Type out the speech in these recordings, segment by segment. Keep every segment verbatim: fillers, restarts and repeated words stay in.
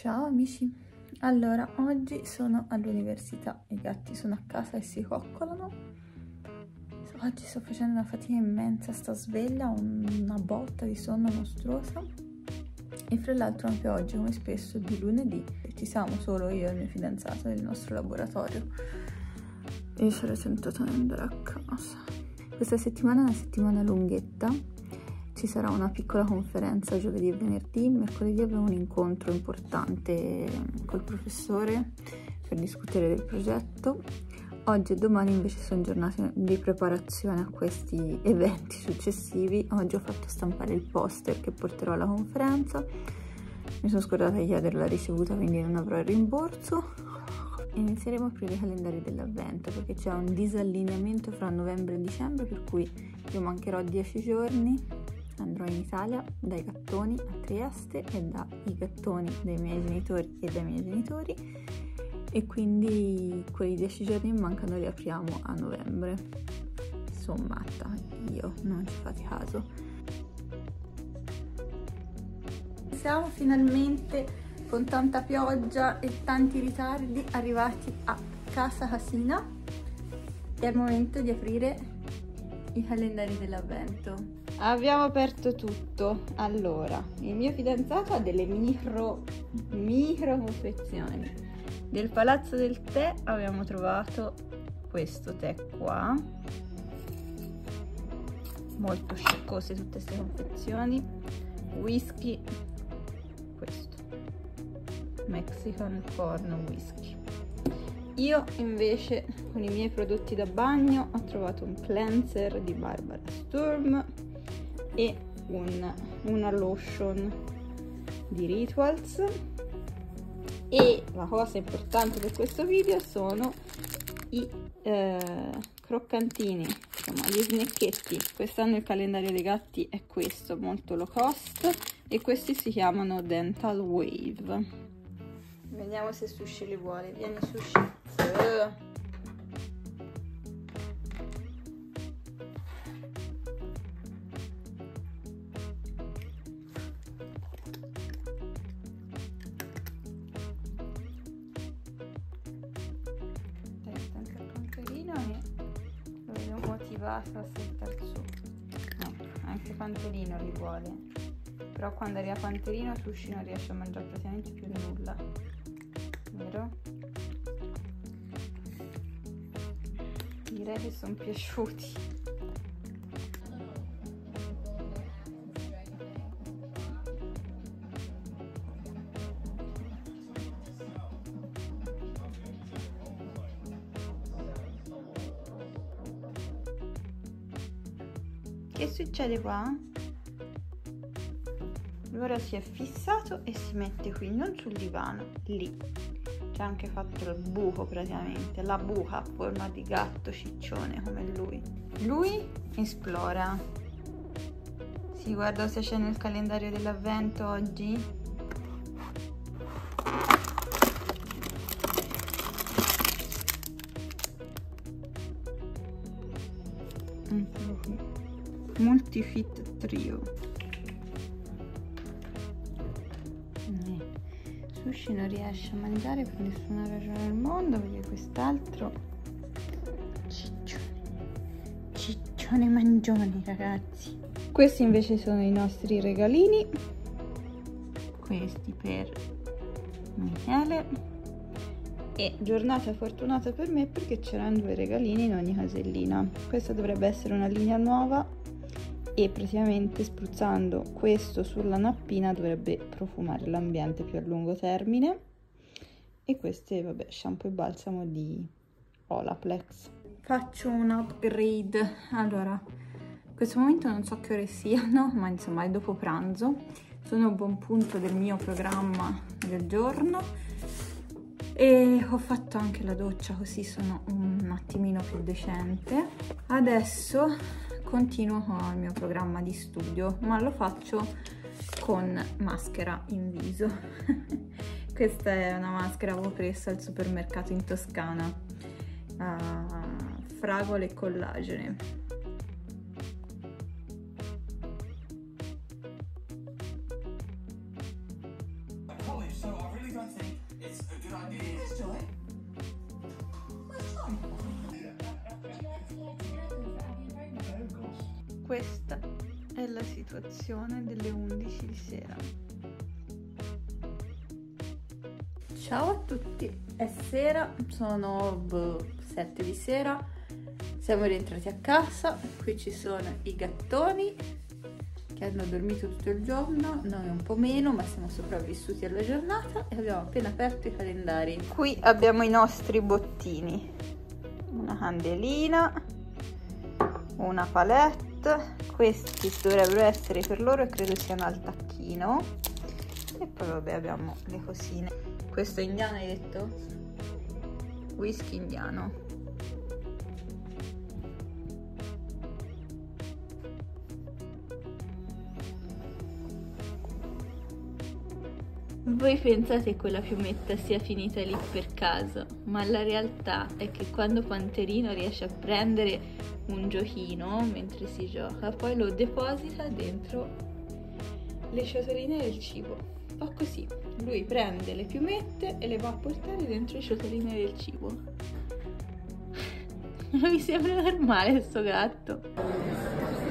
Ciao amici, allora oggi sono all'università, i gatti sono a casa e si coccolano. Oggi sto facendo una fatica immensa, sto sveglia, una botta di sonno mostruosa e fra l'altro anche oggi, come spesso, di lunedì ci siamo solo io e il mio fidanzato nel nostro laboratorio e sarei tentata di andare a casa. Questa settimana è una settimana lunghetta. Ci sarà una piccola conferenza giovedì e venerdì, mercoledì abbiamo un incontro importante col professore per discutere del progetto. Oggi e domani invece sono giornate di preparazione a questi eventi successivi. Oggi ho fatto stampare il poster che porterò alla conferenza, mi sono scordata di chiedere la ricevuta, quindi non avrò il rimborso. Inizieremo a aprire i calendari dell'avvento perché c'è un disallineamento fra novembre e dicembre, per cui io mancherò dieci giorni. Andrò in Italia dai gattoni a Trieste e dai gattoni dei miei genitori e dai miei genitori, e quindi quei dieci giorni che mancano li apriamo a novembre. Sono matta io, non ci fate caso. Siamo finalmente, con tanta pioggia e tanti ritardi, arrivati a casa Casina. È il momento di aprire i calendari dell'avvento. Abbiamo aperto tutto. Allora, il mio fidanzato ha delle micro micro confezioni. Del Palazzo del Tè abbiamo trovato questo tè qua, molto sciccose tutte queste confezioni. Whisky, questo Mexican Corn Whisky. Io invece con i miei prodotti da bagno ho trovato un cleanser di Barbara Sturm e un, una lotion di Rituals, e la cosa importante per questo video sono i eh, croccantini, insomma gli snecchetti. Quest'anno il calendario dei gatti è questo, molto low cost, e questi si chiamano Dental Wave. Vediamo se Sushi li vuole. Vieni Sushi. Uh. Anche il pancherino e lo vedo motivato a saltare su. Ecco, anche Panterino li vuole, però quando arriva Panterino Sushi non riesce a mangiare praticamente più nulla, vero? Direi che sono piaciuti. Che succede qua? Ora si è fissato e si mette qui, non sul divano, lì. C'è anche fatto il buco praticamente, la buca a forma di gatto ciccione come lui. Lui esplora. Si guarda se c'è nel calendario dell'avvento oggi. Multifit Trio. Sushi non riesce a mangiare per nessuna ragione al mondo perché quest'altro ciccione ciccione mangione, ragazzi. Questi invece sono i nostri regalini, questi per Michele, e giornata fortunata per me perché c'erano due regalini in ogni casellina. Questa dovrebbe essere una linea nuova e praticamente spruzzando questo sulla nappina dovrebbe profumare l'ambiente più a lungo termine. E queste, vabbè, shampoo e balsamo di Olaplex. Faccio un upgrade. Allora, in questo momento non so che ore siano, ma insomma è dopo pranzo, sono a buon punto del mio programma del giorno e ho fatto anche la doccia, così sono un attimino più decente. Adesso continuo con il mio programma di studio, ma lo faccio con maschera in viso. Questa è una maschera che avevo preso al supermercato in Toscana, uh, fragole e collagene. questa è la situazione delle undici di sera. Ciao a tutti, è sera, sono boh, sette di sera, siamo rientrati a casa, qui ci sono i gattoni che hanno dormito tutto il giorno, noi un po' meno, ma siamo sopravvissuti alla giornata e abbiamo appena aperto i calendari. Qui abbiamo i nostri bottini, una candelina, una palette, questi dovrebbero essere per loro e credo siano al tacchino, e poi vabbè abbiamo le cosine. Questo è indiano, hai detto? Whisky indiano. Voi pensate che quella piumetta sia finita lì per caso, ma la realtà è che quando Panterino riesce a prendere un giochino mentre si gioca, poi lo deposita dentro le ciotoline del cibo. Fa così, lui prende le piumette e le va a portare dentro le ciotoline del cibo. Non mi sembra normale sto gatto.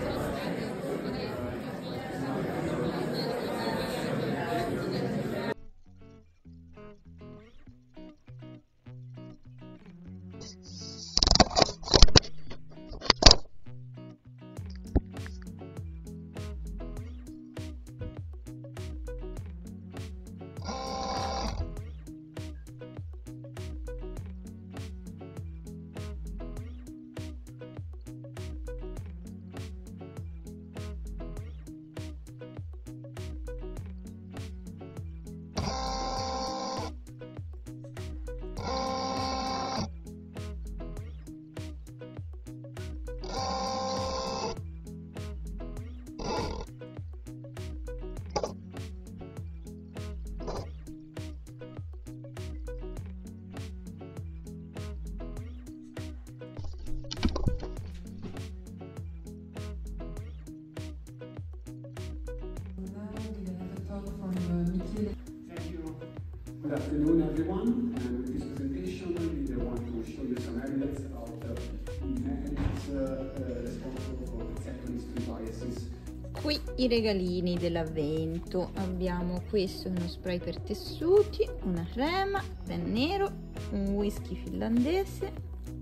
Thank you. Good afternoon, everyone. And with this presentation, I want to show you some areas of the mechanisms uh, uh, responsible for detecting street biases. Qui i regalini dell'avvento, abbiamo questo, uno spray per tessuti, una crema, pen nero, un whisky finlandese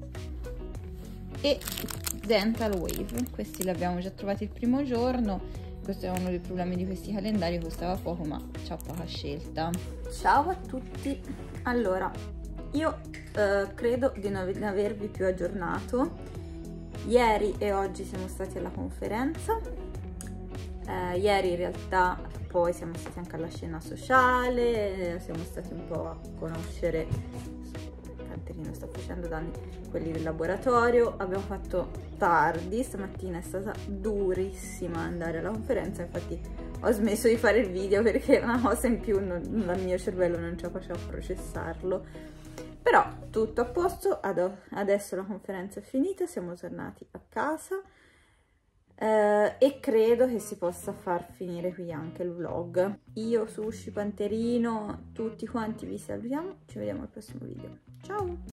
e Dental Wave. Questi li abbiamo già trovati il primo giorno. Questo è uno dei problemi di questi calendari, costava poco ma c'ha poca scelta. Ciao a tutti, allora io eh, credo di non avervi più aggiornato. Ieri e oggi siamo stati alla conferenza, eh, ieri in realtà poi siamo stati anche alla scena sociale, siamo stati un po' a conoscere, Panterino sta facendo danni, quelli del laboratorio. Abbiamo fatto tardi, stamattina è stata durissima andare alla conferenza, infatti ho smesso di fare il video perché era una cosa in più, non, il mio cervello non ce la faceva a processarlo. Però tutto a posto, adesso la conferenza è finita, siamo tornati a casa eh, e credo che si possa far finire qui anche il vlog. Io, Sushi, Panterino, tutti quanti vi salutiamo, ci vediamo al prossimo video. Ciao!